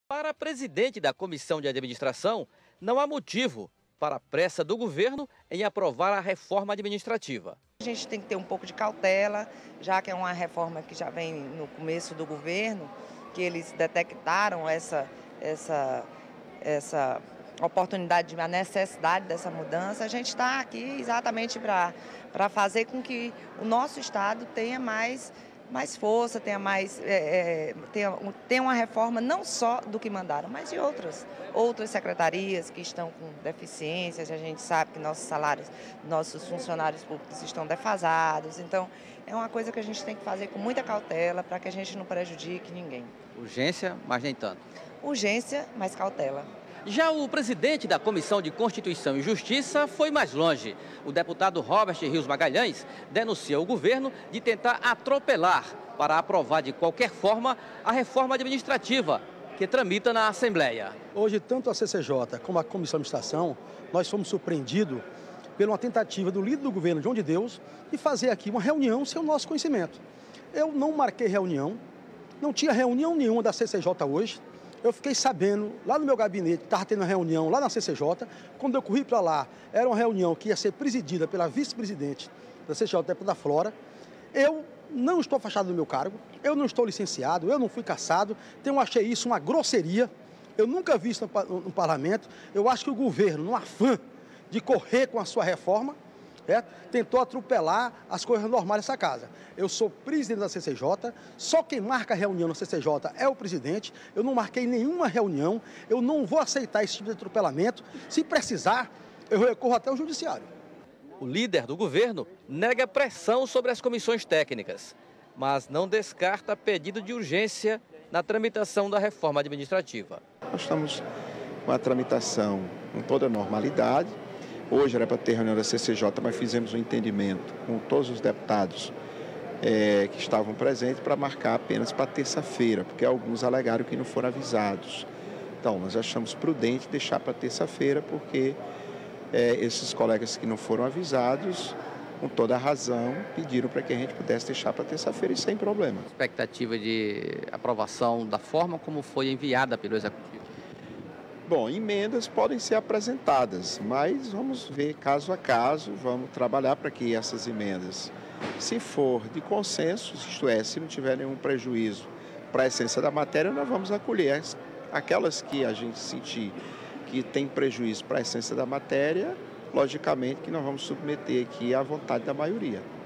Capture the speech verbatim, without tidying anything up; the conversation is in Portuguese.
Para a presidente da Comissão de Administração, não há motivo para a pressa do governo em aprovar a reforma administrativa. A gente tem que ter um pouco de cautela, já que é uma reforma que já vem no começo do governo, que eles detectaram essa, essa, essa oportunidade, a necessidade dessa mudança. A gente está aqui exatamente para para fazer com que o nosso Estado tenha mais, mais força, tenha, mais, é, é, tenha, tenha uma reforma não só do que mandaram, mas de outras, outras secretarias que estão com deficiências. A gente sabe que nossos salários, nossos funcionários públicos estão defasados. Então, é uma coisa que a gente tem que fazer com muita cautela para que a gente não prejudique ninguém. Urgência, mas nem tanto. Urgência, mas cautela. Já o presidente da Comissão de Constituição e Justiça foi mais longe. O deputado Robert Rios Magalhães denunciou o governo de tentar atropelar para aprovar de qualquer forma a reforma administrativa que tramita na Assembleia. Hoje, tanto a C C J como a Comissão de Administração, nós fomos surpreendidos por uma tentativa do líder do governo, João de Deus, de fazer aqui uma reunião sem o nosso conhecimento. Eu não marquei reunião, não tinha reunião nenhuma da C C J hoje. Eu fiquei sabendo, lá no meu gabinete, que estava tendo uma reunião lá na C C J. Quando eu corri para lá, era uma reunião que ia ser presidida pela vice-presidente da C C J, deputada Flora. Eu não estou afastado do meu cargo, eu não estou licenciado, eu não fui cassado. Então, eu achei isso uma grosseria. Eu nunca vi isso no, no parlamento. Eu acho que o governo, no afã de correr com a sua reforma, é, tentou atropelar as coisas normais dessa casa. Eu sou presidente da C C J, só quem marca a reunião na C C J é o presidente. Eu não marquei nenhuma reunião, eu não vou aceitar esse tipo de atropelamento. Se precisar, eu recorro até o judiciário. O líder do governo nega pressão sobre as comissões técnicas, mas não descarta pedido de urgência na tramitação da reforma administrativa. Nós estamos com a tramitação com toda a normalidade. Hoje era para ter reunião da C C J, mas fizemos um entendimento com todos os deputados é, que estavam presentes para marcar apenas para terça-feira, porque alguns alegaram que não foram avisados. Então, nós achamos prudente deixar para terça-feira, porque é, esses colegas que não foram avisados, com toda a razão, pediram para que a gente pudesse deixar para terça-feira e sem problema. Expectativa de aprovação da forma como foi enviada pelo Executivo? Bom, emendas podem ser apresentadas, mas vamos ver caso a caso, vamos trabalhar para que essas emendas, se for de consenso, isto é, se não tiver nenhum prejuízo para a essência da matéria, nós vamos acolher. Aquelas que a gente sentir que tem prejuízo para a essência da matéria, logicamente que nós vamos submeter aqui à vontade da maioria.